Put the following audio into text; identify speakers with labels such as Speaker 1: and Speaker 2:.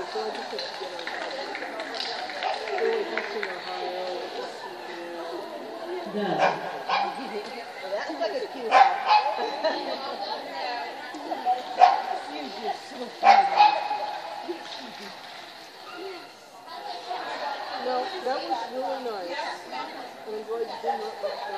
Speaker 1: so I just have to get on really Houston, Ohio.
Speaker 2: Done.
Speaker 1: Well, that was like a cute house. She's just so funny. No, that was really nice. And I'm glad you didn't look like that.